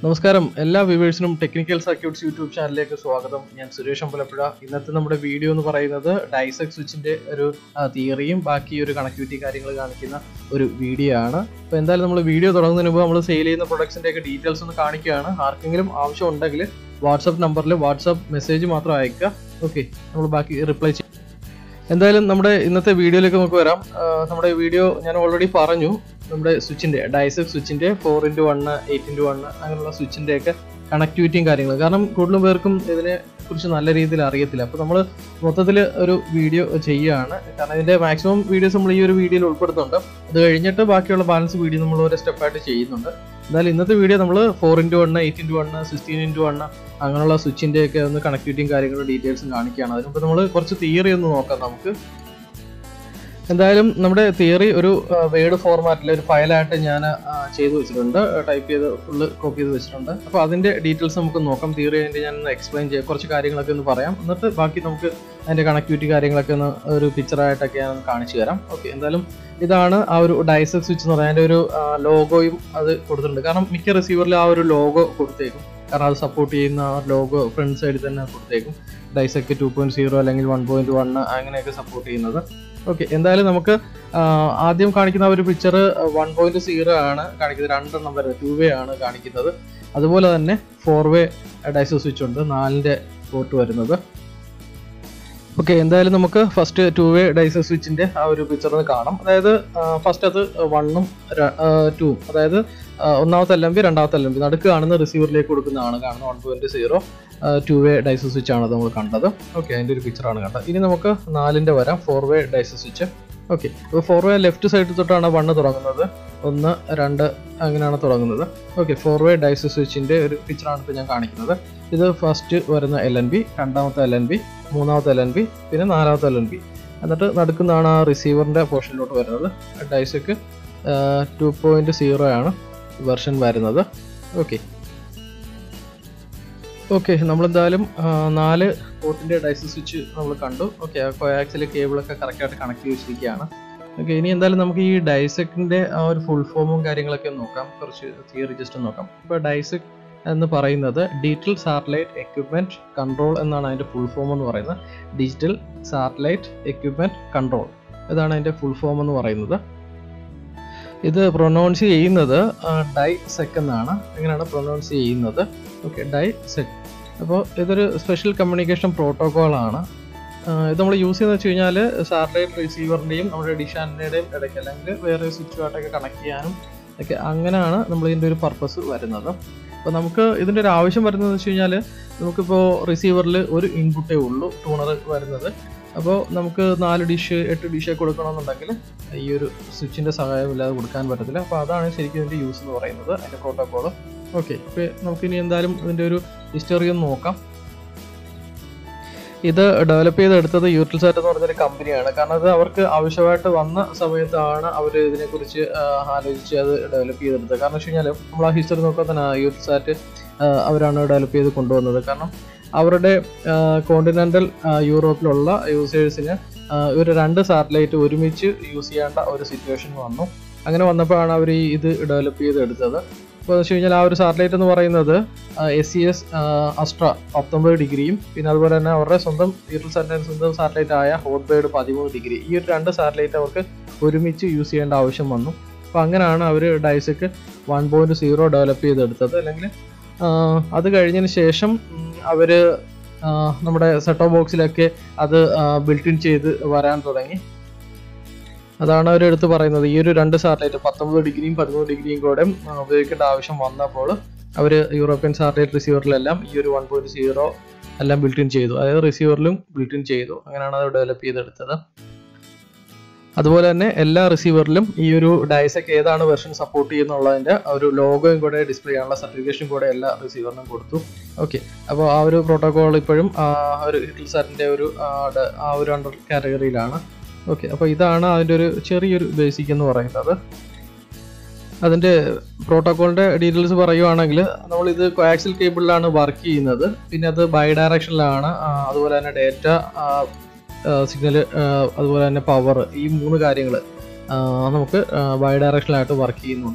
നമസ്കാരം എല്ലാ വ്യൂവേഴ്സിനും technical circuits YouTube ചാനലിലേക്ക് സ്വാഗതം. ഞാൻ സുരേഷ് അമ്പലപ്പുഴ. ഇന്നത്തെ നമ്മുടെ വീഡിയോ എന്ന് പറയുന്നത് ഡൈസെക് സ്വിച്ചിന്റെ ഒരു തിയറിയും ബാക്കി ഒരു കണക്ടിവിറ്റി കാര്യങ്ങൾ കാണിക്കുന്ന ഒരു വീഡിയോ ആണ്. അപ്പോൾ എന്തായാലും നമ്മൾ വീഡിയോ തുടങ്ങുന്നതിന് മുമ്പ് നമ്മൾ സെയിൽ ചെയ്യുന്ന പ്രൊഡക്ട്സിന്റെ ഒക്കെ ഡീറ്റെയിൽസ് ഒന്ന് കാണിക്കുകയാണ്. ആർക്കെങ്കിലും ആവശ്യം ഉണ്ടെങ്കിൽ വാട്സപ്പ് നമ്പറിൽ വാട്സപ്പ് മെസ്സേജ് മാത്രം അയക്കുക. ഓക്കെ, നമ്മൾ ബാക്കി റിപ്ലൈ ചെയ്യും. എന്തായാലും നമ്മുടെ ഇന്നത്തെ വീഡിയോയിലേക്ക് നമുക്ക് വരാം. നമ്മുടെ വീഡിയോ ഞാൻ ഓൾറെഡി പറഞ്ഞു, നമ്മുടെ സ്വിച്ചിന്റെ ഡൈസെക് സ്വിച്ചിന്റെ 4x1 8x1 അങ്ങനെയുള്ള സ്വിച്ചിന്റെ ഒക്കെ കണക്ടിവിറ്റിയും കാര്യങ്ങളും. കാരണം കൂടുതലും പേർക്കും ഇതിനെ കുറിച്ച് നല്ല രീതിയിൽ അറിയത്തില്ല. അപ്പോൾ നമ്മൾ മൊത്തത്തിൽ ഒരു വീഡിയോ ചെയ്യുകയാണ്. കാരണം ഇതിന്റെ മാക്സിമം വീഡിയോസ് നമ്മൾ ഈ ഒരു വീഡിയോയിൽ ഉൾപ്പെടുത്തുന്നുണ്ട്. അത് കഴിഞ്ഞിട്ട് ബാക്കിയുള്ള ബാലൻസ് വീഡിയോ നമ്മൾ ഓരോ സ്റ്റെപ്പായിട്ട് ചെയ്യുന്നുണ്ട്. എന്നാലും ഇന്നത്തെ വീഡിയോ നമ്മൾ 4x1 8x1 16x1 അങ്ങനെയുള്ള സ്വിച്ചിന്റെ ഒക്കെ ഒന്ന് കണക്ടിവിറ്റിയും കാര്യങ്ങളും ഡീറ്റെയിൽസും കാണിക്കുകയാണ്. അതിനുമ്പോൾ നമ്മൾ കുറച്ച് തിയറി ഒന്ന് നോക്കാം നമുക്ക്. എന്തായാലും നമ്മുടെ തിയറി ഒരു വേർഡ് ഫോർമാറ്റിൽ ഒരു ഫയലായിട്ട് ഞാൻ ചെയ്ത് വെച്ചിട്ടുണ്ട്, ടൈപ്പ് ചെയ്ത് ഫുള്ള് കോപ്പി ചെയ്ത് വെച്ചിട്ടുണ്ട്. അപ്പോൾ അതിൻ്റെ ഡീറ്റെയിൽസ് നമുക്ക് നോക്കാം. തിയറി അതിൻ്റെ ഞാനൊന്ന് എക്സ്പ്ലെയിൻ ചെയ്യാം, കുറച്ച് കാര്യങ്ങളൊക്കെ ഒന്ന് പറയാം. എന്നിട്ട് ബാക്കി നമുക്ക് അതിൻ്റെ കണക്ടിവിറ്റി കാര്യങ്ങളൊക്കെ ഒന്ന് ഒരു പിക്ചറായിട്ടൊക്കെ ഞാൻ കാണിച്ചു തരാം. ഓക്കെ, എന്തായാലും ഇതാണ് ആ ഒരു ഡൈസെക് സ്വിച്ച് എന്ന് പറയുന്നത്. അതിൻ്റെ ഒരു ലോഗോയും അത് കൊടുത്തിട്ടുണ്ട്. കാരണം മിക്ക റിസീവറിൽ ആ ഒരു ലോഗോ കൊടുത്തേക്കും. കാരണം അത് സപ്പോർട്ട് ചെയ്യുന്ന ആ ലോഗോ ഫ്രണ്ട് സൈഡിൽ തന്നെ കൊടുത്തേക്കും. ഡൈസെക് 2.0 അല്ലെങ്കിൽ 1.1 അങ്ങനെയൊക്കെ സപ്പോർട്ട് ചെയ്യുന്നത്. ഓക്കെ, എന്തായാലും നമുക്ക് ആദ്യം കാണിക്കുന്ന ഒരു പിക്ചർ 1.0 ആണ് കാണിക്കുന്നത്. 2 എണ്ണം വരുന്നത് 2-വേ ആണ് കാണിക്കുന്നത്. അതുപോലെ തന്നെ 4-വേ ഡൈസെക് സ്വിച്ച് ഉണ്ട്, 4ന്റെ പോർട്ട് വരുന്നത്. ഓക്കെ, എന്തായാലും നമുക്ക് ഫസ്റ്റ് 2-വേ ഡൈസെക് സ്വിച്ചിന്റെ ആ ഒരു പിക്ചർ കാണാം. അതായത് ഫസ്റ്റ് അത് 1ഉം 2ഉം, അതായത് ഒന്നാമത്തെ LMB രണ്ടാമത്തെ LMB നടുക്ക് കാണുന്ന റിസീവറിലേക്ക് കൊടുക്കുന്നതാണ് കാണുന്നത്. 1.0 2-വേ ഡൈസെക് സ്വിച്ച് ആണ് നമ്മൾ കണ്ടത്. ഓക്കെ, അതിൻ്റെ ഒരു പിക്ചറാണ് കണ്ടത്. ഇനി നമുക്ക് 4ന്റെ വരാം, 4-വേ ഡൈസെക് സ്വിച്ച്. ഓക്കെ, അപ്പോൾ 4-വേ ലെഫ്റ്റ് സൈഡിൽ തൊട്ടാണ് 1 തുടങ്ങുന്നത്, 1 2 അങ്ങനെയാണ് തുടങ്ങുന്നത്. ഓക്കെ, 4-വേ ഡൈസെക് സ്വിച്ചിന്റെ ഒരു പിക്ചറാണ് ഇപ്പോൾ ഞാൻ കാണിക്കുന്നത്. ഇത് ഫസ്റ്റ് വരുന്ന LNB, രണ്ടാമത്തെ LNB, മൂന്നാമത്തെ LNB, പിന്നെ 4ാമത്തെ LNB. എന്നിട്ട് നടുക്കുന്നതാണ് ആ റിസീവറിന്റെ പോർഷനിലോട്ട് വരുന്നത്. ഡൈസെക് 2.0 ആണ് വെർഷൻ വരുന്നത്. ഓക്കെ ഓക്കെ നമ്മളെന്തായാലും 4 പോർട്ടിൻ്റെ ഡൈസെക് സ്വിച്ച് നമ്മൾ കണ്ടു. ഓക്കെ, ആ കോയാക്സിൽ കേബിളൊക്കെ കറക്റ്റായിട്ട് കണക്ട് ചെയ്ത് വെച്ചിരിക്കുകയാണ്. ഓക്കെ, ഇനി എന്തായാലും നമുക്ക് ഈ ഡൈസെക്കിൻ്റെ ആ ഒരു ഫുൾ ഫോമും കാര്യങ്ങളൊക്കെ നോക്കാം. കുറച്ച് തിയറി ജസ്റ്റ് നോക്കാം. ഇപ്പോൾ ഡൈസെക് എന്ന് പറയുന്നത് ഡിജിറ്റൽ സാറ്റലൈറ്റ് എക്വിപ്മെൻറ്റ് കൺട്രോൾ എന്നാണ് അതിൻ്റെ ഫുൾ ഫോം എന്ന് പറയുന്നത്. ഡിജിറ്റൽ സാറ്റലൈറ്റ് എക്വിപ്മെൻറ്റ് കൺട്രോൾ, ഇതാണ് അതിൻ്റെ ഫുൾ ഫോം എന്ന് പറയുന്നത്. ഇത് പ്രൊനൗൺസ് ചെയ്യുന്നത് ഡൈസെക് എന്നാണ്. എങ്ങനെയാണ് പ്രൊനൗൺസ് ചെയ്യുന്നത്? Okay, DiSEqC. അപ്പോൾ ഇതൊരു സ്പെഷ്യൽ കമ്മ്യൂണിക്കേഷൻ പ്രോട്ടോക്കോളാണ്. ഇത് നമ്മൾ യൂസ് ചെയ്യുന്നത് വെച്ച് കഴിഞ്ഞാൽ സാറ്റലൈറ്റ് റിസീവറിൻ്റെയും നമ്മുടെ ഡിഷ് ആൻറ്റനയുടെയും ഇടയ്ക്ക് അല്ലെങ്കിൽ വേറെ സ്വിച്ചുമായിട്ടൊക്കെ കണക്ട് ചെയ്യാനും ഒക്കെ അങ്ങനെയാണ് നമ്മൾ ഇതിൻ്റെ ഒരു പർപ്പസ് വരുന്നത്. അപ്പോൾ നമുക്ക് ഇതിൻ്റെ ഒരു ആവശ്യം വരുന്നതെന്ന് വെച്ച് കഴിഞ്ഞാൽ നമുക്കിപ്പോൾ റിസീവറിൽ ഒരു ഇൻപുട്ടേ ഉള്ളൂ, ട്യൂണർ വരുന്നത്. അപ്പോൾ നമുക്ക് 4 ഡിഷ് 8 ഡിഷ് കൊടുക്കണമെന്നുണ്ടെങ്കിൽ ഈ ഒരു സ്വിച്ചിൻ്റെ സഹായമില്ലാതെ കൊടുക്കാൻ പറ്റത്തില്ല. അപ്പോൾ അതാണ് ശരിക്കും ഇതിൻ്റെ യൂസ് എന്ന് പറയുന്നത്, അതിൻ്റെ പ്രോട്ടോക്കോൾ. ഓക്കെ, ഇപ്പോൾ നമുക്കിനി എന്തായാലും ഇതിൻ്റെ ഒരു ഹിസ്റ്ററി ഒന്ന് നോക്കാം. ഇത് ഡെവലപ്പ് ചെയ്തെടുത്തത് യൂട്ടിൽസാറ്റ് എന്ന് പറഞ്ഞൊരു കമ്പനിയാണ്. കാരണം അത് അവർക്ക് ആവശ്യമായിട്ട് വന്ന സമയത്താണ് അവർ ഇതിനെക്കുറിച്ച് ആലോചിച്ച് അത് ഡെവലപ്പ് ചെയ്തെടുത്തത്. കാരണം വെച്ച് കഴിഞ്ഞാൽ നമ്മൾ ആ ഹിസ്റ്ററി നോക്കാൻ തന്നെ യൂട്ടിൽസാറ്റ് അവരാണ് ഡെവലപ്പ് ചെയ്ത് കൊണ്ടുവന്നത്. കാരണം അവരുടെ കോണ്ടിനെൻ്റൽ യൂറോപ്പിലുള്ള യൂസേഴ്സിന് ഒരു 2 സാറ്റലൈറ്റ് ഒരുമിച്ച് യൂസ് ചെയ്യേണ്ട ഒരു സിറ്റുവേഷൻ വന്നു. അങ്ങനെ വന്നപ്പോഴാണ് അവർ ഇത് ഡെവലപ്പ് ചെയ്തെടുത്തത്. അപ്പോൾ എന്ന് വെച്ച് കഴിഞ്ഞാൽ ആ ഒരു സാറ്റലൈറ്റ് എന്ന് പറയുന്നത് SES അസ്ട്ര 19 ഡിഗ്രിയും പിന്നെ അതുപോലെ തന്നെ അവരുടെ സ്വന്തം യൂട്ടിൽസാറ്റിൻ്റെ സ്വന്തം സാറ്റലൈറ്റ് ആയ ഹോട്ട്ബേർഡ് 13 ഡിഗ്രി. ഈ ഒരു 2 സാറ്റലൈറ്റ് അവർക്ക് ഒരുമിച്ച് യൂസ് ചെയ്യേണ്ട ആവശ്യം വന്നു. അപ്പോൾ അങ്ങനെയാണ് അവർ ഡൈസെക് 1.0 ഡെവലപ്പ് ചെയ്തെടുത്തത്. അല്ലെങ്കിൽ അത് കഴിഞ്ഞതിന് ശേഷം അവർ നമ്മുടെ സെറ്റ് ബോക്സിലൊക്കെ അത് ബിൽറ്റ് ഇൻ ചെയ്ത് വരാൻ തുടങ്ങി. അതാണ് അവരെടുത്ത് പറയുന്നത്. ഈ ഒരു 2 സാറ്റലൈറ്റ് 19 ഡിഗ്രിയും 13 ഡിഗ്രിയും കൂടെ ഉപയോഗിക്കേണ്ട ആവശ്യം വന്നപ്പോൾ അവർ യൂറോപ്യൻ സാറ്റലൈറ്റ് റിസീവറിലെല്ലാം ഈ ഒരു 1.0 എല്ലാം ബിൽറ്റ് ഇൻ ചെയ്തു. അതായത് റിസീവറിലും ബിൽറ്റ് ഇൻ ചെയ്തു. അങ്ങനെയാണ് അത് ഡെവലപ്പ് ചെയ്തെടുത്തത്. അതുപോലെ തന്നെ എല്ലാ റിസീവറിലും ഈ ഒരു ഡൈസെക് ഏതാണ് വെർഷൻ സപ്പോർട്ട് ചെയ്യുന്നുള്ളതിൻ്റെ ഒരു ലോഗോയും കൂടെ ഡിസ്പ്ലേ ചെയ്യാനുള്ള സർട്ടിഫിക്കേഷൻ കൂടെ എല്ലാ റിസീവറിനും കൊടുത്തു. ഓക്കെ, അപ്പോൾ ആ ഒരു പ്രോട്ടോക്കോൾ ഇപ്പോഴും ഒരു യൂട്ടിൽസാറ്റിൻ്റെ ഒരു അണ്ടർ കാറ്റഗറിയിലാണ്. ഓക്കെ, അപ്പോൾ ഇതാണ് അതിൻ്റെ ഒരു ചെറിയൊരു ബേസിക് എന്ന് പറയുന്നത്. അതിൻ്റെ പ്രോട്ടോക്കോളിൻ്റെ ഡീറ്റെയിൽസ് പറയുവാണെങ്കിൽ നമ്മളിത് കോയാക്സിൽ കേബിളിലാണ് വർക്ക് ചെയ്യുന്നത്. പിന്നെ അത് ബൈ ഡയറക്ഷനിലാണ്. അതുപോലെ തന്നെ ഡേറ്റ സിഗ്നൽ അതുപോലെ തന്നെ പവർ, ഈ 3 കാര്യങ്ങൾ നമുക്ക് ബൈ ഡയറക്ഷനിലായിട്ട് വർക്ക് ചെയ്യുന്നുണ്ട്.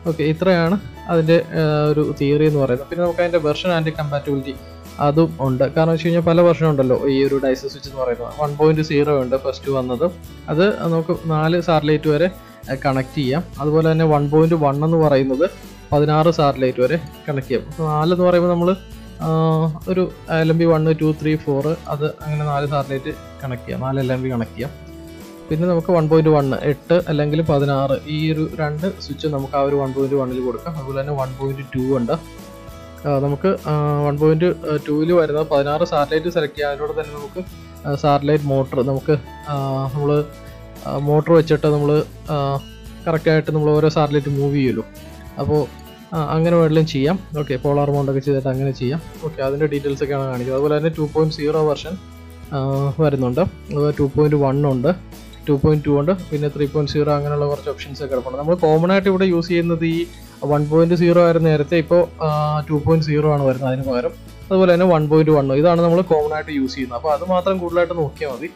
ഓക്കെ, ഇത്രയാണ് അതിൻ്റെ ഒരു തിയറി എന്ന് പറയുന്നത്. പിന്നെ നമുക്ക് അതിൻ്റെ വെർഷൻ ആൻഡ് കമ്പാറ്റബിലിറ്റി അതും ഉണ്ട്. കാരണം വെച്ച് കഴിഞ്ഞാൽ പല വെർഷൻ ഉണ്ടല്ലോ ഈ ഒരു ഡൈസർ സ്വിച്ച് എന്ന് പറയുന്നത്. 1.0 ഉണ്ട് ഫസ്റ്റ് വന്നത്. അത് നമുക്ക് 4 സാറ്റലൈറ്റ് വരെ കണക്ട് ചെയ്യാം. അതുപോലെ തന്നെ 1.1 എന്ന് പറയുന്നത് 16 സാറ്റലൈറ്റ് വരെ കണക്ട് ചെയ്യാം. 4 എന്ന് പറയുമ്പോൾ നമ്മൾ ഒരു LNB 1, 2, 3, 4 അത് അങ്ങനെ 4 സാറ്റലൈറ്റ് കണക്ട് ചെയ്യാം, 4 LNB കണക്ട് ചെയ്യാം. പിന്നെ നമുക്ക് 1.1 8 അല്ലെങ്കിൽ 16 ഈ ഒരു 2 സ്വിച്ച് നമുക്ക് ആ ഒരു 1.1 കൊടുക്കാം. അതുപോലെ തന്നെ 1.2 ഉണ്ട്. നമുക്ക് 1.2 വരുന്ന 16 സാറ്റലൈറ്റ് സെലക്ട് ചെയ്യാം. അതിലൂടെ തന്നെ നമുക്ക് സാറ്റലൈറ്റ് മോട്ടർ നമുക്ക് നമ്മൾ മോട്ടർ വെച്ചിട്ട് നമ്മൾ കറക്റ്റായിട്ട് നമ്മൾ ഓരോ സാറ്റലൈറ്റ് മൂവ് ചെയ്യുമല്ലോ. അപ്പോൾ അങ്ങനെ വേണമെങ്കിലും ചെയ്യാം. ഓക്കെ, പോളാർ മൗണ്ടൊക്കെ ചെയ്തിട്ട് അങ്ങനെ ചെയ്യാം. ഓക്കെ, അതിൻ്റെ ഡീറ്റെയിൽസ് ഒക്കെയാണ് കാണിക്കുന്നത്. അതുപോലെ തന്നെ 2.0 വെർഷൻ വരുന്നുണ്ട്. അതുപോലെ 2.1 ഉണ്ട്, 2.2 ഉണ്ട്, പിന്നെ 3.0 അങ്ങനെയുള്ള കുറച്ച് ഓപ്ഷൻസ് ഒക്കെ കിടപ്പുണ്ട്. നമ്മൾ കോമൺ ആയിട്ട് ഇവിടെ യൂസ് ചെയ്യുന്നത് ഈ 1.0 ആയിരുന്നു നേരത്തെ, ഇപ്പോൾ 2.0 ആണ് വരുന്നത് അതിന് പകരം. അതുപോലെ തന്നെ 1.1 ഇതാണ് നമ്മൾ കോമൺ ആയിട്ട് യൂസ് ചെയ്യുന്നത്. അപ്പോൾ അത് മാത്രം കൂടുതലായിട്ട് നോക്കിയാൽ മതി.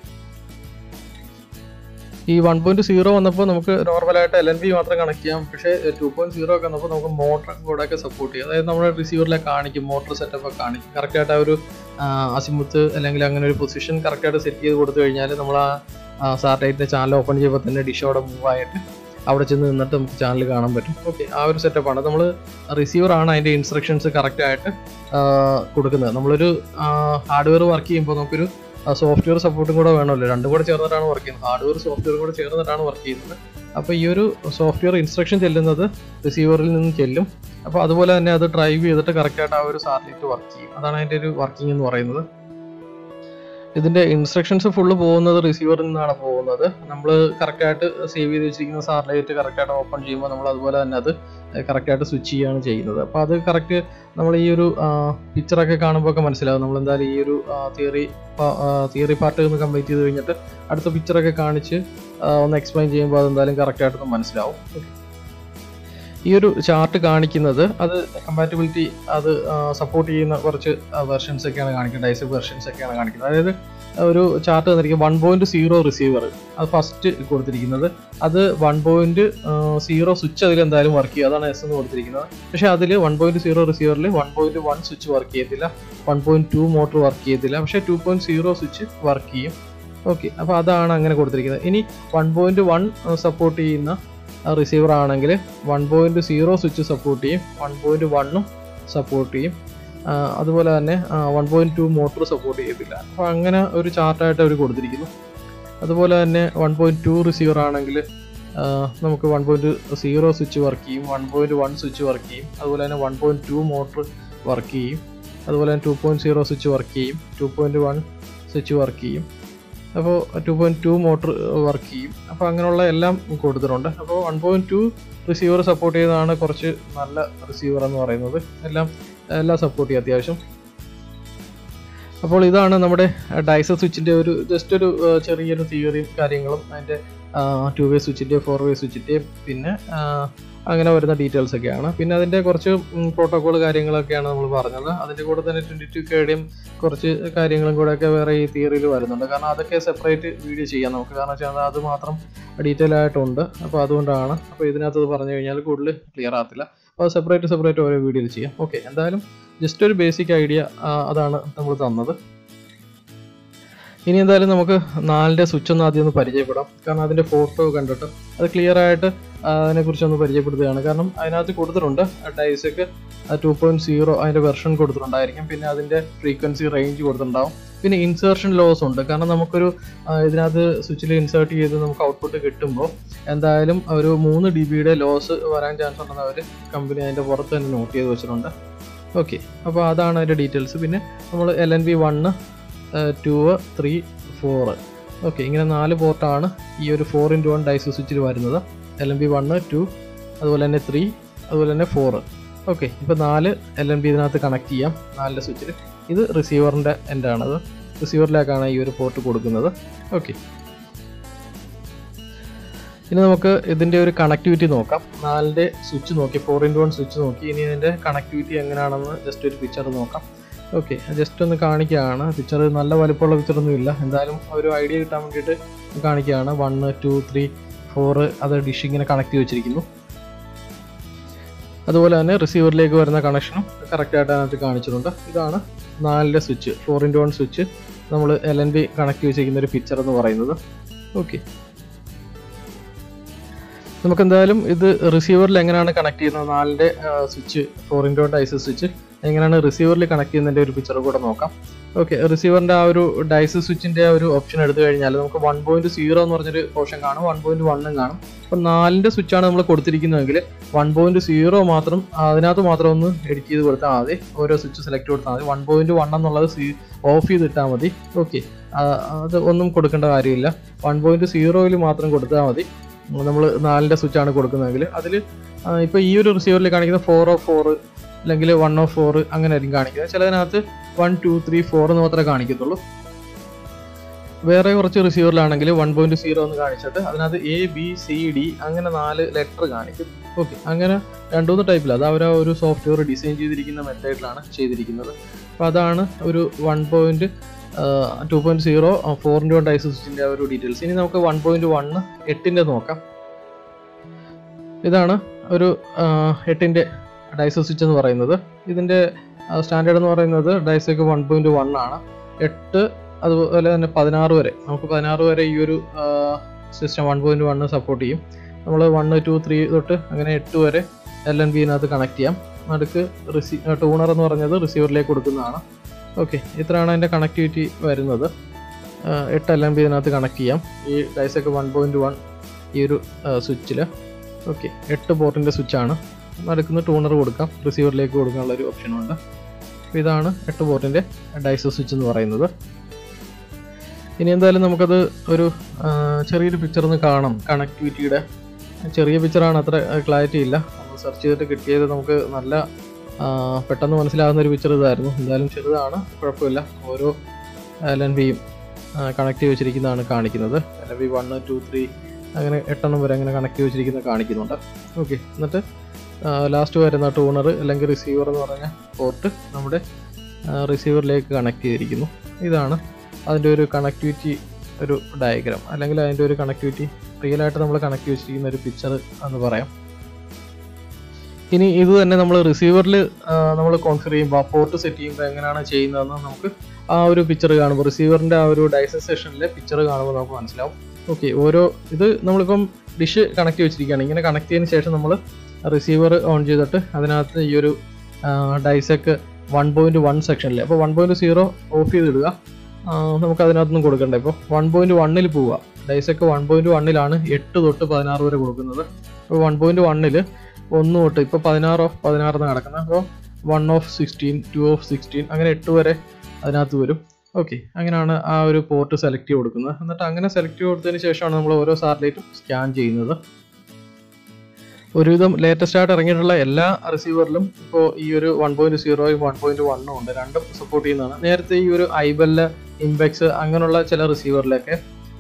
ഈ 1.0 വന്നപ്പോൾ നമുക്ക് നോർമലായിട്ട് LNB മാത്രം കണക്ട് ചെയ്യാം. പക്ഷേ 2.0 ഒക്കെ വന്നപ്പോൾ നമുക്ക് മോട്ടർ കൂടെ ഒക്കെ സപ്പോർട്ട് ചെയ്യും. അതായത് നമ്മുടെ റിസീവറിലെ കാണിക്കും, മോട്ടർ സെറ്റപ്പ് ഒക്കെ കാണിക്കും. കറക്റ്റായിട്ട് ആ ഒരു അസിമുത്ത് അല്ലെങ്കിൽ അങ്ങനെ ഒരു പൊസിഷൻ കറക്റ്റായിട്ട് സെറ്റ് ചെയ്ത് കൊടുത്തു കഴിഞ്ഞാൽ നമ്മൾ ആ സാറ്റലൈറ്റിൻ്റെ ചാനൽ ഓപ്പൺ ചെയ്യുമ്പോൾ തന്നെ ഡിഷ് അവിടെ മൂവ് ആയിട്ട് അവിടെ ചെന്ന് നിന്നിട്ട് നമുക്ക് ചാനൽ കാണാൻ പറ്റും. ഓക്കെ, ആ ഒരു സെറ്റപ്പാണ്. നമ്മൾ റിസീവറാണ് അതിൻ്റെ ഇൻസ്ട്രക്ഷൻസ് കറക്റ്റായിട്ട് കൊടുക്കുന്നത്. നമ്മളൊരു ഹാർഡ്വെയർ വർക്ക് ചെയ്യുമ്പോൾ നമുക്കൊരു സോഫ്റ്റ്വെയർ സപ്പോർട്ടും കൂടെ വേണമല്ലോ. രണ്ടും കൂടെ ചേർന്നിട്ടാണ് വർക്ക് ചെയ്യുന്നത്. ഹാർഡ്വെയർ സോഫ്റ്റ്വെയർ കൂടെ ചേർന്നിട്ടാണ് വർക്ക് ചെയ്യുന്നത്. അപ്പോൾ ഈ ഒരു സോഫ്റ്റ്വെയർ ഇൻസ്ട്രക്ഷൻ ചെല്ലുന്നത് റിസീവറിൽ നിന്ന് ചെല്ലും. അപ്പോൾ അതുപോലെ തന്നെ അത് ഡ്രൈവ് ചെയ്തിട്ട് കറക്റ്റായിട്ട് ആ ഒരു സാറ്റലൈറ്റ് വർക്ക് ചെയ്യും. അതാണ് അതിൻ്റെ ഒരു വർക്കിംഗ് എന്ന് പറയുന്നത്. ഇതിൻ്റെ ഇൻസ്ട്രക്ഷൻസ് ഫുള്ള് പോകുന്നത് റിസീവറിൽ നിന്നാണ് പോകുന്നത്. നമ്മൾ കറക്റ്റായിട്ട് സേവ് ചെയ്ത് വെച്ചിരിക്കുന്ന സാറ്റലൈറ്റ് കറക്റ്റായിട്ട് ഓപ്പൺ ചെയ്യുമ്പോൾ നമ്മൾ അതുപോലെ തന്നെ അത് കറക്റ്റായിട്ട് സ്വിച്ച് ചെയ്യുകയാണ് ചെയ്യുന്നത്. അപ്പോൾ അത് കറക്റ്റ് നമ്മൾ ഈ ഒരു പിക്ചറൊക്കെ കാണുമ്പോൾ ഒക്കെ മനസ്സിലാവും. നമ്മൾ എന്തായാലും ഈ ഒരു തിയറി പാർട്ട് ഒന്ന് കംപ്ലീറ്റ് ചെയ്ത് കഴിഞ്ഞിട്ട് അടുത്ത പിക്ചറൊക്കെ കാണിച്ച് ഒന്ന് എക്സ്പ്ലെയിൻ ചെയ്യുമ്പോൾ അതെന്തായാലും കറക്റ്റായിട്ടൊന്ന് മനസ്സിലാവും. ഈ ഒരു ചാർട്ട് കാണിക്കുന്നത് അത് കമ്പാറ്റബിലിറ്റി അത് സപ്പോർട്ട് ചെയ്യുന്ന കുറച്ച് വെർഷൻസ് ഒക്കെയാണ് കാണിക്കുന്നത്, ഡൈസർ വെർഷൻസ് ഒക്കെയാണ് കാണിക്കുന്നത്. അതായത് ഒരു ചാർട്ട് തന്നിരിക്കും 1.0 റിസീവർ, അത് ഫസ്റ്റ് കൊടുത്തിരിക്കുന്നത്. അത് 1.0 സ്വിച്ച് അതിൽ എന്തായാലും വർക്ക് ചെയ്യും, അതാണ് എസ് എന്ന് കൊടുത്തിരിക്കുന്നത്. പക്ഷേ അതിൽ 1.0 റിസീവറിൽ 1.1 സ്വിച്ച് വർക്ക് ചെയ്യത്തില്ല, 1.2 മോട്ടർ വർക്ക് ചെയ്യത്തില്ല. പക്ഷേ 2.0 സ്വിച്ച് വർക്ക് ചെയ്യും. ഓക്കെ, അപ്പോൾ അതാണ് അങ്ങനെ കൊടുത്തിരിക്കുന്നത്. ഇനി 1.1 സപ്പോർട്ട് ചെയ്യുന്ന റിസീവർ ആണെങ്കിൽ 1.0 സ്വിച്ച് സപ്പോർട്ട് ചെയ്യും, 1.1 സപ്പോർട്ട് ചെയ്യും. അതുപോലെ തന്നെ 1.2 മോട്ടർ സപ്പോർട്ട് ചെയ്യത്തില്ല. അപ്പോൾ അങ്ങനെ ഒരു ചാർട്ടായിട്ട് അവർ കൊടുത്തിരിക്കുന്നു. അതുപോലെ തന്നെ 1.2 റിസീവർ ആണെങ്കിൽ നമുക്ക് 1.0 സ്വിച്ച് വർക്ക് ചെയ്യും, 1.1 സ്വിച്ച് വർക്ക് ചെയ്യും. അതുപോലെ തന്നെ 1.2 മോട്ടർ വർക്ക് ചെയ്യും. അതുപോലെ തന്നെ 2.0 സ്വിച്ച് വർക്ക് ചെയ്യും, 2.1 സ്വിച്ച് വർക്ക് ചെയ്യും. അപ്പോൾ 2.2 മോട്ടർ വർക്ക് ചെയ്യും. അപ്പോൾ അങ്ങനെയുള്ള എല്ലാം കൊടുത്തിട്ടുണ്ട്. അപ്പോൾ 1.2 റിസീവർ സപ്പോർട്ട് ചെയ്തതാണ് കുറച്ച് നല്ല റിസീവർ എന്ന് പറയുന്നത്. എല്ലാം സപ്പോർട്ട് ചെയ്യും അത്യാവശ്യം. അപ്പോൾ ഇതാണ് നമ്മുടെ ഡൈസർ സ്വിച്ചിൻ്റെ ഒരു ജസ്റ്റ് ഒരു ചെറിയൊരു തിയറിയും കാര്യങ്ങളും അതിൻ്റെ 2-വേ സ്വിച്ചിൻ്റെയും 4-വേ സ്വിച്ചിൻ്റെയും പിന്നെ അങ്ങനെ വരുന്ന ഡീറ്റെയിൽസ് ഒക്കെയാണ്. പിന്നെ അതിൻ്റെ കുറച്ച് പ്രോട്ടോക്കോൾ കാര്യങ്ങളൊക്കെയാണ് നമ്മൾ പറഞ്ഞത്. അതിൻ്റെ കൂടെ തന്നെ 22Kയുടെയും കുറച്ച് കാര്യങ്ങളും കൂടെയൊക്കെ വേറെ ഈ തിയറിയിൽ വരുന്നുണ്ട്. കാരണം അതൊക്കെ സെപ്പറേറ്റ് വീഡിയോ ചെയ്യാം നമുക്ക്. കാരണം വെച്ചാൽ അത് മാത്രം ഡീറ്റെയിൽ ആയിട്ടുണ്ട്. അപ്പോൾ അതുകൊണ്ടാണ്. അപ്പോൾ ഇതിനകത്ത് പറഞ്ഞു കഴിഞ്ഞാൽ കൂടുതൽ ക്ലിയർ ആകത്തില്ല. അപ്പോൾ സെപ്പറേറ്റ് ഓരോ വീഡിയോയിൽ ചെയ്യാം. ഓക്കെ, എന്തായാലും ജസ്റ്റ് ഒരു ബേസിക് ഐഡിയ അതാണ് നമ്മൾ തന്നത്. ഇനി എന്തായാലും നമുക്ക് 4ന്റെ സ്വിച്ച് ഒന്ന് ആദ്യം ഒന്ന് പരിചയപ്പെടാം. കാരണം അതിൻ്റെ ഫോട്ടോ കണ്ടിട്ട് അത് ക്ലിയർ ആയിട്ട് അതിനെക്കുറിച്ചൊന്ന് പരിചയപ്പെടുത്തുകയാണ്. കാരണം അതിനകത്ത് കൊടുത്തിട്ടുണ്ട് ഡൈസക്ക് 2.0 അതിൻ്റെ വെർഷൻ കൊടുത്തിട്ടുണ്ടായിരിക്കും. പിന്നെ അതിൻ്റെ ഫ്രീക്വൻസി റേഞ്ച് കൊടുത്തിട്ടുണ്ടാവും. പിന്നെ ഇൻസേർഷൻ ലോസ് ഉണ്ട്. കാരണം നമുക്കൊരു ഇതിനകത്ത് സ്വിച്ചിൽ ഇൻസേർട്ട് ചെയ്ത് നമുക്ക് ഔട്ട്പുട്ട് കിട്ടുമ്പോൾ എന്തായാലും ഒരു 3 dBയുടെ ലോസ് വരാൻ ചാൻസ് ഉണ്ടെന്ന് അവർ കമ്പനി അതിൻ്റെ പുറത്ത് തന്നെ നോട്ട് ചെയ്ത് വെച്ചിട്ടുണ്ട്. ഓക്കെ, അപ്പോൾ അതാണ് അതിൻ്റെ ഡീറ്റെയിൽസ്. പിന്നെ നമ്മൾ LNB 1, 2, 3, 4 ഓക്കെ, ഇങ്ങനെ 4 പോർട്ടാണ് ഈ ഒരു 4x1 ഡൈസർ സ്വിച്ചിൽ വരുന്നത്. LNB 1, 2 അതുപോലെ തന്നെ 3 അതുപോലെ തന്നെ 4. ഓക്കെ, ഇപ്പോൾ 4 LNB ഇതിനകത്ത് കണക്ട് ചെയ്യാം 4ന്റെ സ്വിച്ചിൽ. ഇത് റിസീവറിൻ്റെ എൻഡാണ്, അത് റിസീവറിലേക്കാണ് ഈ ഒരു പോർട്ട് കൊടുക്കുന്നത്. ഓക്കെ, ഇനി നമുക്ക് ഇതിൻ്റെ ഒരു കണക്ടിവിറ്റി നോക്കാം. 4ന്റെ സ്വിച്ച് നോക്കി, 4x1 സ്വിച്ച് നോക്കി. ഇനി ഇതിൻ്റെ കണക്ടിവിറ്റി എങ്ങനെയാണെന്ന് ജസ്റ്റ് ഒരു പിക്ചർ നോക്കാം. ഓക്കെ, ജസ്റ്റ് ഒന്ന് കാണിക്കുകയാണ്. പിക്ചർ നല്ല വലുപ്പമുള്ള പിക്ചറൊന്നും ഇല്ല, എന്തായാലും ഒരു ഐഡിയ കിട്ടാൻ വേണ്ടിയിട്ട് കാണിക്കുകയാണ്. 1, 2, 3, 4 അത് ഡിഷ് ഇങ്ങനെ കണക്ട് ചെയ്ത് വെച്ചിരിക്കുന്നു. അതുപോലെ തന്നെ റിസീവറിലേക്ക് വരുന്ന കണക്ഷനും കറക്റ്റായിട്ട് അതിനകത്ത് കാണിച്ചിട്ടുണ്ട്. ഇതാണ് 4ന്റെ സ്വിച്ച്, 4x1 സ്വിച്ച് നമ്മൾ LNB കണക്ട് ചെയ്തിരിക്കുന്ന ഒരു പിക്ചർ എന്ന് പറയുന്നത്. ഓക്കെ, നമുക്കെന്തായാലും ഇത് റിസീവറിൽ എങ്ങനെയാണ് കണക്ട് ചെയ്യുന്നത്, 4ന്റെ സ്വിച്ച് 4x1 ഡൈസ് സ്വിച്ച് എങ്ങനെയാണ് റിസീവറിൽ കണക്ട് ചെയ്യുന്നതിൻ്റെ ഒരു പിക്ചർ കൂടെ നോക്കാം. ഓക്കെ, റിസീവറിൻ്റെ ആ ഒരു ഡൈസ് സ്വിച്ചിൻ്റെ ഒരു ഓപ്ഷൻ എടുത്തു കഴിഞ്ഞാൽ നമുക്ക് 1.0 എന്ന് പറഞ്ഞൊരു പോർഷൻ കാണും, 1.1 കാണും. അപ്പോൾ 4ന്റെ സ്വിച്ചാണ് നമ്മൾ കൊടുത്തിരിക്കുന്നതെങ്കിൽ 1.0 മാത്രം അതിനകത്ത് മാത്രം ഒന്ന് എഡിറ്റ് ചെയ്ത് കൊടുത്താൽ മതി. ഓരോ സ്വിച്ച് സെലക്ട് കൊടുത്താൽ മതി. 1.1 എന്നുള്ളത് ഓഫ് ചെയ്തിട്ടാൽ മതി. ഓക്കെ, അത് ഒന്നും കൊടുക്കേണ്ട കാര്യമില്ല. 1.0യിൽ മാത്രം കൊടുത്താൽ മതി. നമ്മൾ 4ന്റെ സ്വിച്ചാണ് കൊടുക്കുന്നതെങ്കിൽ അതിൽ ഇപ്പോൾ ഈ ഒരു റിസീവറിൽ കാണിക്കുന്ന 404 അല്ലെങ്കിൽ 104 അങ്ങനെ ആയിരിക്കും കാണിക്കുന്നത്. ചിലതിനകത്ത് 1 2 3 4 എന്ന് മാത്രമേ കാണിക്കത്തുള്ളൂ. വേറെ കുറച്ച് റിസീവറിലാണെങ്കിൽ 1.0 എന്ന് കാണിച്ചിട്ട് അതിനകത്ത് ABCD അങ്ങനെ 4 ലെറ്റർ കാണിക്കും. ഓക്കെ, അങ്ങനെ 2-3 ടൈപ്പിലാണ്. അത് അവർ ഒരു സോഫ്റ്റ്വെയർ ഡിസൈൻ ചെയ്തിരിക്കുന്ന മെത്തേഡിലാണ് ചെയ്തിരിക്കുന്നത്. അപ്പോൾ അതാണ് ഒരു 1.2.0 4x1 ഡൈസ് സ്വിച്ചിൻ്റെ ആ ഒരു ഡീറ്റെയിൽസ്. ഇനി നമുക്ക് 1.1 8ന്റെ നോക്കാം. ഇതാണ് ഒരു 8ന്റെ ഡൈസ് സ്വിച്ച് എന്ന് പറയുന്നത്. ഇതിൻ്റെ സ്റ്റാൻഡേർഡ് എന്ന് പറയുന്നത് ഡൈസൊക്കെ 1.1 ആണ്. 8 അതുപോലെ തന്നെ 16 വരെ, നമുക്ക് 16 വരെ ഈ ഒരു സിസ്റ്റം 1.1 സപ്പോർട്ട് ചെയ്യും. നമ്മൾ 1 2 3 തൊട്ട് അങ്ങനെ 8 വരെ LNBനകത്ത് കണക്ട് ചെയ്യാം. നടുക്ക് ടൂണർ എന്ന് പറഞ്ഞത് റിസീവറിലേക്ക് കൊടുക്കുന്നതാണ്. ഓക്കെ, ഇത്രയാണ് അതിൻ്റെ കണക്ടിവിറ്റി വരുന്നത്. 8 LNB ഇതിനകത്ത് കണക്ട് ചെയ്യാം. ഈ ഡൈസൊക്കെ 1.1 ഈ ഒരു സ്വിച്ചിൽ. ഓക്കെ, 8 പോർട്ടിൻ്റെ സ്വിച്ചാണ്. നടുക്കുന്ന ടൂണർ കൊടുക്കാം, റിസീവറിലേക്ക് കൊടുക്കാനുള്ളൊരു ഓപ്ഷനുണ്ട്. അപ്പോൾ ഇതാണ് 8 പോർട്ടിൻ്റെ ഡൈസ് സ്വിച്ച് എന്ന് പറയുന്നത്. ഇനി എന്തായാലും നമുക്കത് ഒരു ചെറിയൊരു പിക്ചർ ഒന്ന് കാണാം. കണക്ടിവിറ്റിയുടെ ചെറിയ പിക്ചറാണ്, അത്ര ക്ലാരിറ്റി ഇല്ല. നമ്മൾ സെർച്ച് ചെയ്തിട്ട് കിട്ടിയത് നമുക്ക് നല്ല പെട്ടെന്ന് മനസ്സിലാകുന്ന ഒരു പിക്ചർ ഇതായിരുന്നു. എന്തായാലും ചെറുതാണ്, കുഴപ്പമില്ല. ഓരോ LNBയും കണക്ട് ചെയ്ത് വെച്ചിരിക്കുന്നതാണ് കാണിക്കുന്നത്. LNB 1 2 3 അങ്ങനെ 8 വരെ അങ്ങനെ കണക്ട് ചെയ്ത് വെച്ചിരിക്കുന്നത് കാണിക്കുന്നുണ്ട്. ഓക്കെ, എന്നിട്ട് ലാസ്റ്റ് വരുന്ന ടൂണർ അല്ലെങ്കിൽ റിസീവർ എന്ന് പറഞ്ഞ പോർട്ട് നമ്മുടെ റിസീവറിലേക്ക് കണക്ട് ചെയ്തിരിക്കുന്നു. ഇതാണ് അതിൻ്റെ ഒരു കണക്ടിവിറ്റി ഒരു ഡയഗ്രാം, അല്ലെങ്കിൽ അതിൻ്റെ ഒരു കണക്ടിവിറ്റി റിയലായിട്ട് നമ്മൾ കണക്ട് ചെയ്ത് വെച്ചിരിക്കുന്ന ഒരു പിക്ചർ എന്ന് പറയാം. ഇനി ഇത് തന്നെ നമ്മൾ റിസീവറിൽ നമ്മൾ കോൺഫിഗർ ചെയ്യുമ്പോൾ പോർട്ട് സെറ്റ് ചെയ്യുമ്പോൾ എങ്ങനെയാണ് ചെയ്യുന്നതെന്ന് നമുക്ക് ആ ഒരു പിക്ചർ കാണുമ്പോൾ, റിസീവറിൻ്റെ ആ ഒരു ഡൈസൺ സെഷനിലെ പിക്ചർ കാണുമ്പോൾ നമുക്ക് മനസ്സിലാവും. ഓക്കെ, ഓരോ ഇത് നമ്മളിപ്പം ഡിഷ് കണക്ട് വെച്ചിരിക്കുകയാണ്. ഇങ്ങനെ കണക്ട് ചെയ്തതിന് ശേഷം നമ്മൾ റിസീവർ ഓൺ ചെയ്തിട്ട് അതിനകത്ത് ഈ ഒരു ഡൈസെക്ക് 1.1 സെക്ഷനിൽ, അപ്പോൾ 1.0 ഓഫ് ചെയ്തിടുക. നമുക്ക് അതിനകത്തൊന്നും കൊടുക്കണ്ട. ഇപ്പോൾ 1.1ൽ പോവുക. ഡൈസെക്ക് 1.1ലാണ് 8 തൊട്ട് 16 വരെ കൊടുക്കുന്നത്. അപ്പോൾ 1.1ൽ 1 തൊട്ട് ഇപ്പോൾ 16 നടക്കുന്നത്. അപ്പോൾ 1/16 2/16 അങ്ങനെ 8 വരെ അതിനകത്ത് വരും. ഓക്കെ, അങ്ങനെയാണ് ആ ഒരു പോർട്ട് സെലക്ട് ചെയ്ത് കൊടുക്കുന്നത്. എന്നിട്ട് അങ്ങനെ സെലക്ട് ചെയ്ത് കൊടുത്തതിന് ശേഷമാണ് നമ്മൾ ഓരോ സാറ്റലൈറ്റും സ്കാൻ ചെയ്യുന്നത്. ഒരുവിധം ലേറ്റസ്റ്റ് ആയിട്ട് ഇറങ്ങിയിട്ടുള്ള എല്ലാ റിസീവറിലും ഇപ്പോൾ ഈ ഒരു 1.0യും 1.1ഉം ഉണ്ട്. രണ്ടും സപ്പോർട്ട് ചെയ്യുന്നതാണ്. നേരത്തെ ഈ ഒരു ഐബെൽ, ഇംപെക്സ് അങ്ങനെയുള്ള ചില റിസീവറിലൊക്കെ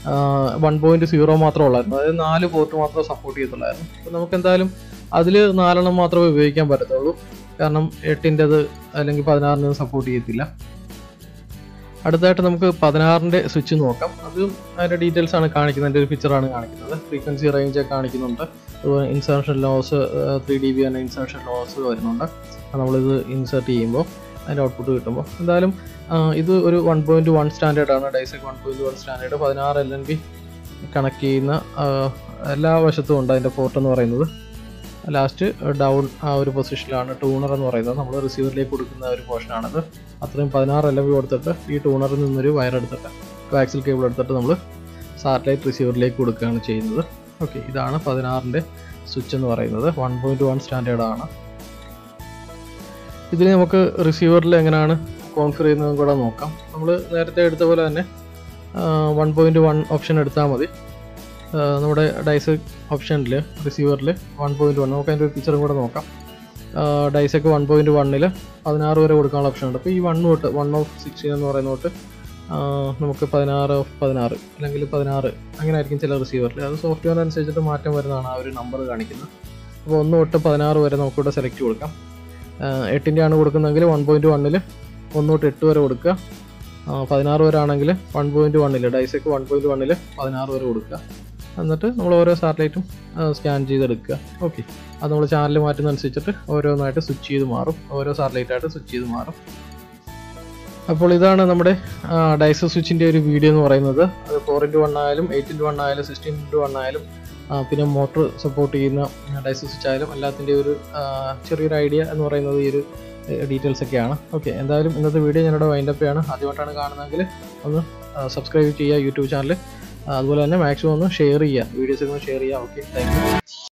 1.0 മാത്രമേ ഉള്ളായിരുന്നു. അതായത് 4 പോർട്ട് മാത്രമേ സപ്പോർട്ട് ചെയ്യത്തുള്ളായിരുന്നു. അപ്പോൾ നമുക്ക് എന്തായാലും അതിൽ 4 മാത്രമേ ഉപയോഗിക്കാൻ പറ്റത്തുള്ളൂ. കാരണം 8ൻ്റെത് അല്ലെങ്കിൽ 16ൻ്റെത് സപ്പോർട്ട് ചെയ്യത്തില്ല. അടുത്തായിട്ട് നമുക്ക് 16ന്റെ സ്വിച്ച് നോക്കാം. അതും അതിൻ്റെ ഡീറ്റെയിൽസ് ആണ് കാണിക്കുന്നത്. അതിൻ്റെ ഒരു പിക്ചറാണ് കാണിക്കുന്നത്. ഫ്രീക്വൻസി റേഞ്ച് കാണിക്കുന്നുണ്ട്. അതുപോലെ ഇൻസേർഷൻ ലോസ് 3 dB തന്നെ ഇൻസേർഷൻ ലോസ് വരുന്നുണ്ട്. നമ്മളിത് ഇൻസേർട്ട് ചെയ്യുമ്പോൾ അതിൻ്റെ ഔട്ട്പുട്ട് കിട്ടുമ്പോൾ എന്തായാലും ഇത് ഒരു 1.1 സ്റ്റാൻഡേർഡാണ്. ഡൈസെക്ക് 1.1 സ്റ്റാൻഡേർഡ് 16 LNB കണക്ട് ചെയ്യുന്ന എല്ലാ വശത്തും ഉണ്ട് അതിൻ്റെ പോർട്ട് എന്ന് പറയുന്നത്. ലാസ്റ്റ് ഡൗൺ ആ ഒരു പൊസിഷനിലാണ് ടൂണർ എന്ന് പറയുന്നത്. നമ്മൾ റിസീവറിലേക്ക് കൊടുക്കുന്ന ഒരു പോർഷനാണത്. അത്രയും 16 LNB കൊടുത്തിട്ട് ഈ ടൂണറിൽ നിന്നൊരു വയർ എടുത്തിട്ട് കോആക്സിയൽ കേബിൾ എടുത്തിട്ട് നമ്മൾ സാറ്റലൈറ്റ് റിസീവറിലേക്ക് കൊടുക്കുകയാണ് ചെയ്യുന്നത്. ഓക്കെ, ഇതാണ് 16ന്റെ സ്വിച്ച് എന്ന് പറയുന്നത്. 1.1 സ്റ്റാൻഡേർഡാണ്. ഇതിന് നമുക്ക് റിസീവറിൽ എങ്ങനെയാണ് കോൺഫിഗർ ചെയ്യുന്നതും കൂടെ നോക്കാം. നമ്മൾ നേരത്തെ എടുത്ത പോലെ തന്നെ 1.1 ഓപ്ഷൻ എടുത്താൽ മതി. നമ്മുടെ ഡൈസ് ഓപ്ഷനിൽ റിസീവറിൽ 1.1 നമുക്ക് അതിൻ്റെ ഒരു പിക്ചറും കൂടെ നോക്കാം. ഡൈസെക്ക് 1.1ൽ 16 വരെ കൊടുക്കാനുള്ള ഓപ്ഷൻ ഉണ്ട്. അപ്പോൾ ഈ 1 തൊട്ട് 1/16 എന്ന് പറയുന്ന തൊട്ട് നമുക്ക് 16/16 അല്ലെങ്കിൽ 16 അങ്ങനെ ആയിരിക്കും ചില റിസീവറിൽ. അത് സോഫ്റ്റ്വെയർ അനുസരിച്ചിട്ട് മാറ്റം വരുന്നതാണ് ആ ഒരു നമ്പർ കാണിക്കുന്നത്. അപ്പോൾ 1 തൊട്ട് 16 വരെ നമുക്കിവിടെ സെലക്ട് കൊടുക്കാം. 8ൻ്റെ ആണ് കൊടുക്കുന്നതെങ്കിൽ 1.1ൽ 1 തൊട്ട് 8 വരെ കൊടുക്കുക. 16 വരെ ആണെങ്കിൽ 1.1ൽ ഡൈസെക്ക് 1.1ൽ 16 വരെ കൊടുക്കുക. എന്നിട്ട് നമ്മൾ ഓരോ സാറ്റലൈറ്റും സ്കാൻ ചെയ്തെടുക്കുക. ഓക്കെ, അത് നമ്മൾ ചാനൽ മാറ്റുന്നതനുസരിച്ചിട്ട് ഓരോന്നായിട്ട് സ്വിച്ച് ചെയ്ത് മാറും, ഓരോ സാറ്റലൈറ്റായിട്ട് സ്വിച്ച് ചെയ്ത് മാറും. അപ്പോൾ ഇതാണ് നമ്മുടെ ഡൈസർ സ്വിച്ചിൻ്റെ ഒരു വീഡിയോ എന്ന് പറയുന്നത്. അത് 4x1 ആയാലും 8x1 ആയാലും 16x1 ആയാലും പിന്നെ മോട്ടർ സപ്പോർട്ട് ചെയ്യുന്ന ഡൈസർ സ്വിച്ച് ആയാലും എല്ലാത്തിൻ്റെ ഒരു ചെറിയൊരു ഐഡിയ എന്ന് പറയുന്നത് ഈ ഒരു ഡീറ്റെയിൽസ് ഒക്കെയാണ്. ഓക്കെ, എന്തായാലും ഇന്നത്തെ വീഡിയോ ഞാനിവിടെ വൈൻഡപ്പ് ചെയ്യാണ്. ആദ്യമായിട്ടാണ് കാണുന്നതെങ്കിൽ ഒന്ന് സബ്സ്ക്രൈബ് ചെയ്യുക യൂട്യൂബ് ചാനൽ. അതുപോലെ തന്നെ മാക്സിമം ഒന്ന് ഷെയർ ചെയ്യുക, വീഡിയോസ് ഒന്ന് ഷെയർ ചെയ്യുക. Okay, thank U.